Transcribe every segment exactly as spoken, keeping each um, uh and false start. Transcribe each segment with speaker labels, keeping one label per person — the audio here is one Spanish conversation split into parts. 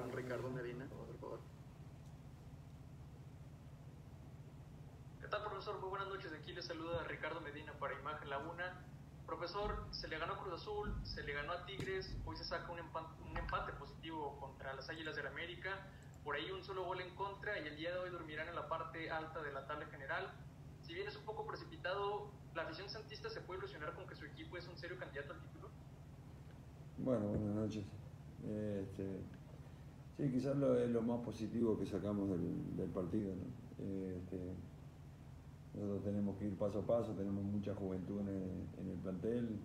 Speaker 1: con Ricardo Medina, por favor.
Speaker 2: ¿Qué tal, profesor? Muy buenas noches. Aquí les saluda Ricardo Medina para Imagen Laguna. Profesor, se le ganó a Cruz Azul, se le ganó a Tigres, hoy se saca un empate, un empate positivo contra las Águilas del América, por ahí un solo gol en contra y el día de hoy dormirán en la parte alta de la tabla general. Si bien es un poco precipitado, ¿la afición santista se puede ilusionar con que su equipo es un serio candidato al título?
Speaker 3: Bueno, buenas noches. Este, sí, quizás lo, es lo más positivo que sacamos del, del partido, ¿no? Este, nosotros tenemos que ir paso a paso, tenemos mucha juventud en el, en el plantel,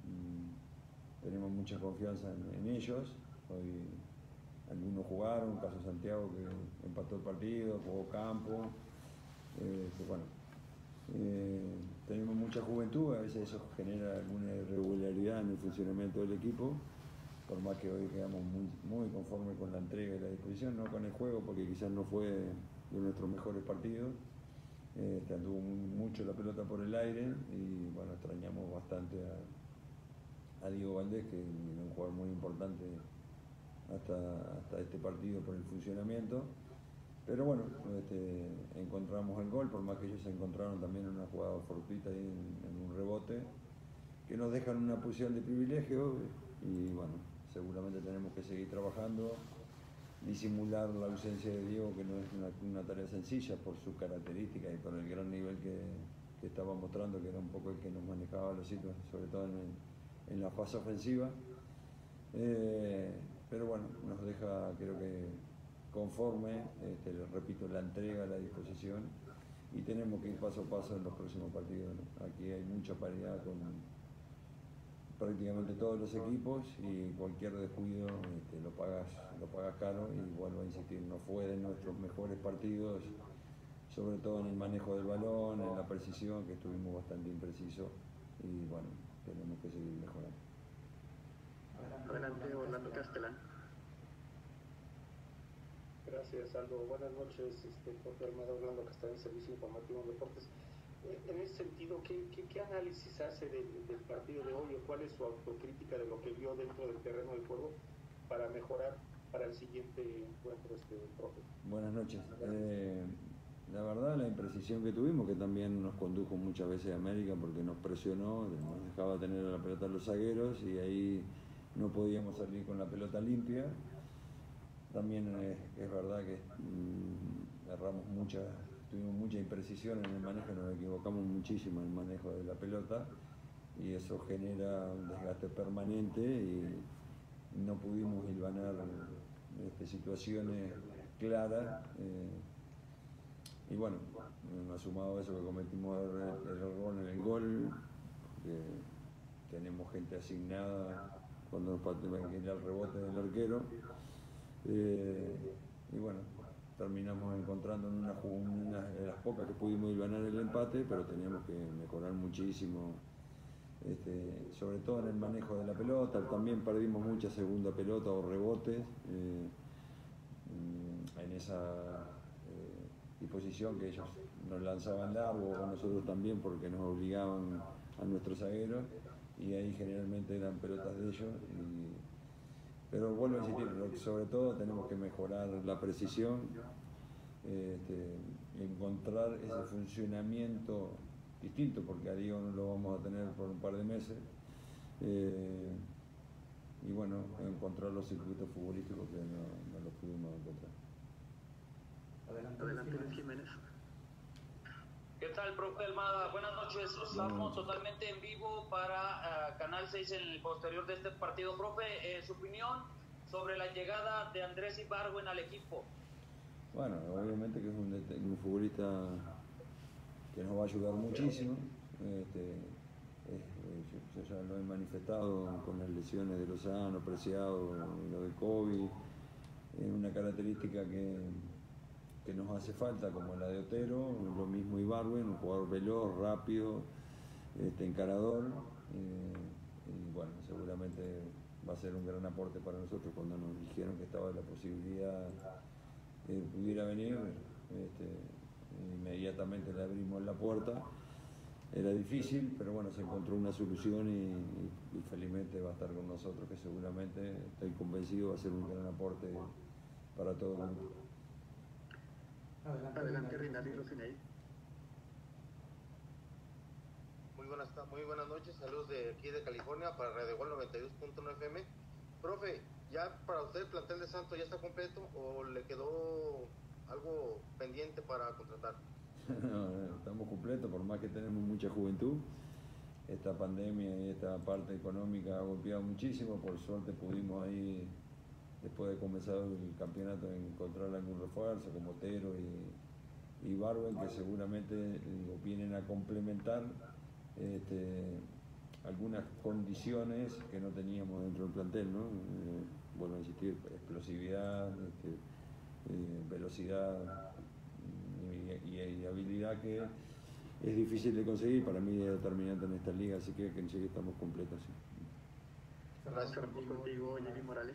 Speaker 3: tenemos mucha confianza en, en ellos. Hoy algunos jugaron, caso Santiago que empató el partido, jugó campo. Este, bueno, eh, tenemos mucha juventud, a veces eso genera alguna irregularidad en el funcionamiento del equipo, por más que hoy quedamos muy, muy conformes con la entrega y la disposición, no con el juego, porque quizás no fue de nuestros mejores partidos. Este, anduvo mucho la pelota por el aire y bueno, extrañamos bastante a, a Diego Valdés, que es un jugador muy importante hasta, hasta este partido por el funcionamiento. Pero bueno, este, encontramos el gol, por más que ellos se encontraron también en una jugada fortuita ahí en, en un rebote, que nos dejan en una posición de privilegio y bueno, seguramente tenemos que seguir trabajando, disimular la ausencia de Diego, que no es una, una tarea sencilla por sus características y por el gran nivel que, que estaba mostrando, que era un poco el que nos manejaba los hitos, sobre todo en, el, en la fase ofensiva. Eh, pero bueno, nos deja, creo que conforme, este, les repito, la entrega, la disposición, y tenemos que ir paso a paso en los próximos partidos, ¿no? Aquí hay mucha paridad con prácticamente todos los equipos y cualquier descuido este, lo pagas lo pagas caro, y vuelvo a insistir, no fue de nuestros mejores partidos, sobre todo en el manejo del balón, en la precisión, que estuvimos bastante imprecisos y bueno, tenemos que seguir mejorando.
Speaker 1: Adelante, Orlando Castellán.
Speaker 4: Gracias, Aldo. Buenas noches, este, Jorge Armada, Orlando Castellán, Servicio Informativo de Deportes. En ese sentido, ¿qué, qué, qué análisis hace del, del partido de hoy o cuál es su autocrítica de lo que vio dentro del terreno del juego para mejorar para el siguiente encuentro, este, profe?
Speaker 3: Buenas noches. Eh, la verdad, la imprecisión que tuvimos, que también nos condujo muchas veces a América porque nos presionó, nos dejaba tener la pelota a los zagueros y ahí no podíamos salir con la pelota limpia. También es, es verdad que mmm, erramos muchas, tuvimos mucha imprecisión en el manejo, nos equivocamos muchísimo en el manejo de la pelota y eso genera un desgaste permanente y no pudimos hilvanar este, situaciones claras. Eh, y bueno, nos ha sumado a eso que cometimos el, el error en el gol, que tenemos gente asignada cuando nos ir al rebote del arquero. Eh, y bueno, terminamos encontrando en una, una de las pocas que pudimos ganar el empate, pero teníamos que mejorar muchísimo, este, sobre todo en el manejo de la pelota. También perdimos mucha segunda pelota o rebotes eh, en esa eh, disposición que ellos nos lanzaban largo, o nosotros también, porque nos obligaban a nuestros zagueros y ahí generalmente eran pelotas de ellos. Y, pero vuelvo a insistir, sobre todo tenemos que mejorar la precisión, este, encontrar ese funcionamiento distinto, porque a Diego no lo vamos a tener por un par de meses, eh, y bueno, encontrar los circuitos futbolísticos que no, no los pudimos encontrar.
Speaker 1: Adelante, Adelante Luis Jiménez.
Speaker 5: ¿Qué tal, profe Almada? Buenas noches. Estamos totalmente en vivo para uh, Canal seis en el posterior de este partido. Profe, eh, su opinión sobre la llegada de Andrés Ibargüen al equipo.
Speaker 3: Bueno, obviamente que es un, un futbolista que nos va a ayudar muchísimo. Este, eh, yo, yo ya lo he manifestado con las lesiones de Lozano, Preciado, lo de COVID. Es una característica que... que nos hace falta, como la de Otero, lo mismo Ibargüen, un jugador veloz, rápido, este, encarador, eh, y bueno, seguramente va a ser un gran aporte para nosotros. Cuando nos dijeron que estaba la posibilidad que pudiera venir, este, inmediatamente le abrimos la puerta. Era difícil, pero bueno, se encontró una solución y, y, y felizmente va a estar con nosotros, que seguramente, estoy convencido, va a ser un gran aporte para todo el mundo.
Speaker 1: Adelante, Rinaldi Rocinei.
Speaker 6: Muy buenas, muy buenas noches, saludos de aquí de California para Radio Gol noventa y dos punto nueve F M. Profe, ¿ya para usted el plantel de Santos ya está completo o le quedó algo pendiente para contratar?
Speaker 3: No, estamos completos, por más que tenemos mucha juventud. Esta pandemia y esta parte económica ha golpeado muchísimo. Por suerte pudimos ahí, después de comenzar el campeonato, encontrar algún refuerzo como Otero y, y Barwen, que seguramente digo, vienen a complementar este, algunas condiciones que no teníamos dentro del plantel, ¿no? Eh, vuelvo a insistir, explosividad, este, eh, velocidad y, y, y habilidad que es difícil de conseguir, para mí es determinante en esta liga, así que que sí que estamos completos. Sí.
Speaker 1: Gracias. Cerramos contigo, Jimmy Morales.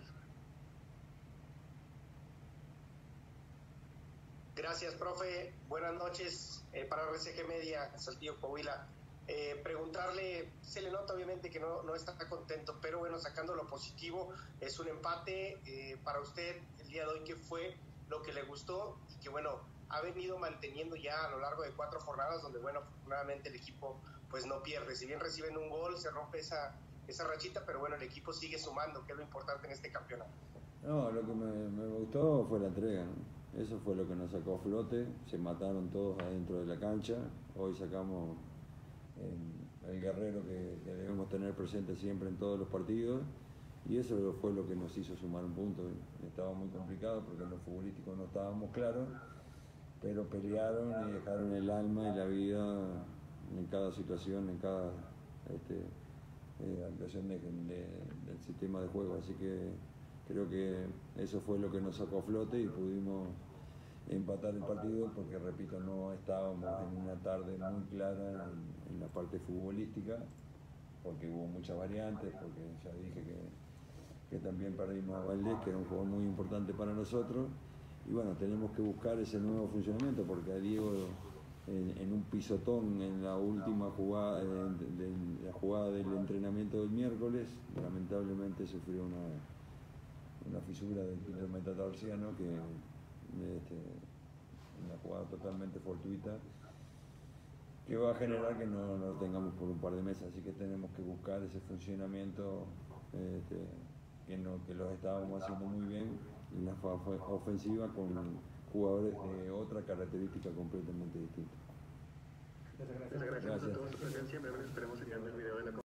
Speaker 7: Gracias, profe. Buenas noches eh, para R C G Media, Saltillo, Coahuila. Eh, preguntarle, se le nota obviamente que no, no está contento, pero bueno, sacando lo positivo, es un empate eh, para usted el día de hoy. ¿Qué fue lo que le gustó y que bueno ha venido manteniendo ya a lo largo de cuatro jornadas, donde bueno, afortunadamente el equipo pues no pierde? Si bien reciben un gol, se rompe esa, esa rachita, pero bueno, el equipo sigue sumando, que es lo importante en este campeonato.
Speaker 3: No, lo que me, me gustó fue la entrega, ¿no? Eso fue lo que nos sacó a flote. Se mataron todos adentro de la cancha. Hoy sacamos el, el guerrero que, que debemos tener presente siempre en todos los partidos, y eso fue lo que nos hizo sumar un punto. Estaba muy complicado porque en lo futbolístico no estábamos claros, pero pelearon y dejaron el alma y la vida en cada situación, en cada este, eh, actuación de, de, del sistema de juego. Así que creo que eso fue lo que nos sacó a flote y pudimos empatar el partido, porque repito, no estábamos en una tarde muy clara en, en la parte futbolística, porque hubo muchas variantes, porque ya dije que, que también perdimos a Valdés, que era un jugador muy importante para nosotros. Y bueno, tenemos que buscar ese nuevo funcionamiento, porque a Diego en, en un pisotón en la última jugada, de, de, de la jugada del entrenamiento del miércoles, lamentablemente sufrió una, una fisura del quinto metatarsiano, que este, una jugada totalmente fortuita, que va a generar que no, no lo tengamos por un par de meses. Así que tenemos que buscar ese funcionamiento este, que, no, que los estábamos haciendo muy bien en la fase ofensiva, con jugadores de otra característica completamente distinta.
Speaker 1: Muchas gracias, gracias, gracias. A todos su presencia. Esperemos enviarle el video de la